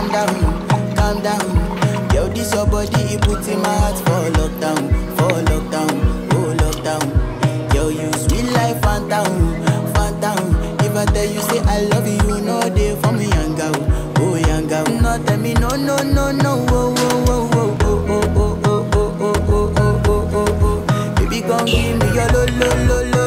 calm down. Yo, this your body, it puts in my heart for lockdown, oh lockdown. Yo, you sweet life, phantom, phantom. If I tell you say I love you, no day for me, young girl, oh young girl. No tell me no, no, no, no, oh, oh, oh, oh, oh, oh, oh, oh, oh, oh, oh, oh, oh, oh. Baby, gon' give me your lo, lo, lo, lo.